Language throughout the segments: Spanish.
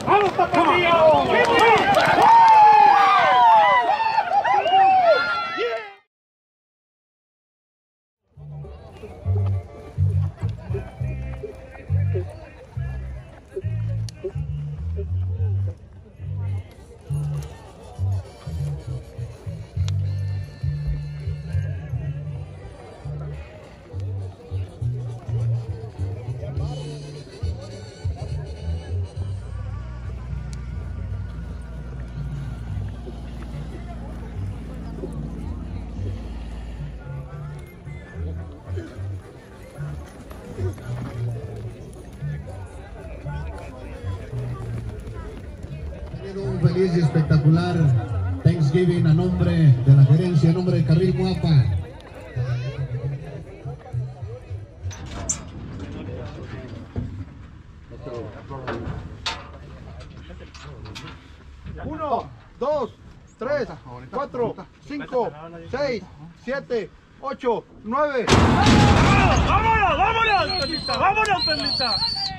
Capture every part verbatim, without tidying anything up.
¡Vamos, Tapatío! Un feliz y espectacular Thanksgiving a nombre de la gerencia, a nombre de Carril Guapa. Uno, dos, tres, cuatro, cinco, seis, siete, ocho, nueve. ¡Vámonos, vámonos, Perlita! ¡Vámonos, Perlita!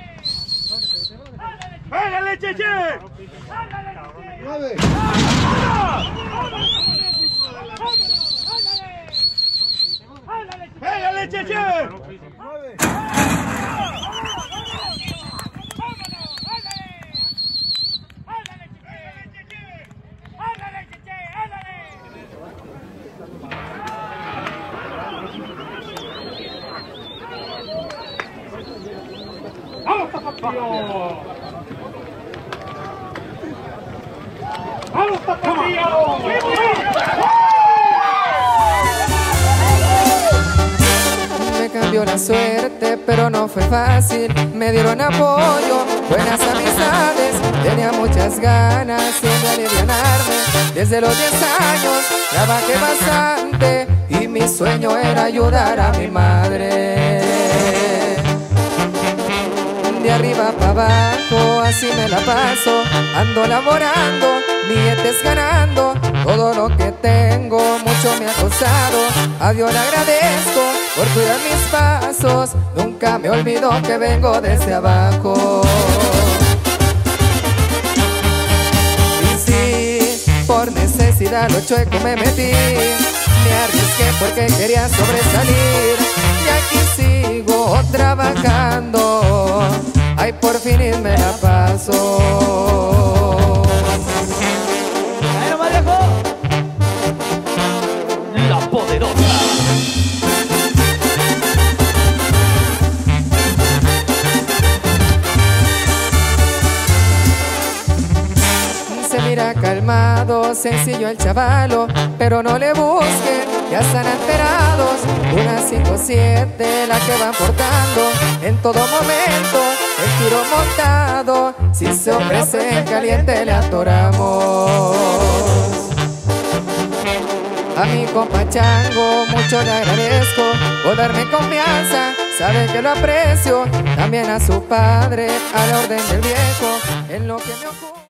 ¡Pégale, Cheche! Nueve. ¡Pégale, Cheche! Nueve. ¡Vamos, Tapatío! ¡Vamos, Tapatío! Me cambió la suerte, pero no fue fácil. Me dieron apoyo, buenas amistades. Tenía muchas ganas siempre de alivianarme. Desde los diez años trabajé bastante y mi sueño era ayudar a mi madre. De arriba para abajo, así me la paso. Ando laborando, billetes ganando. Todo lo que tengo, mucho me ha costado. A Dios le agradezco por cuidar mis pasos. Nunca me olvido que vengo desde abajo. Y sí, por necesidad lo chueco me metí. Me arriesgué porque quería sobresalir. Y aquí sigo trabajando. Ay, por fin me la paso. ¡Ahí nomás, viejo! La poderosa. Se mira calmado, sencillo el chavalo, pero no le busquen, ya están enterados. Una cinco siete la que van portando, en todo momento el tiro montado. Si se ofrece en caliente le atoramos. A mi compa Chango mucho le agradezco por darme confianza, sabe que lo aprecio. También a su padre, a la orden del viejo, en lo que me ocurre.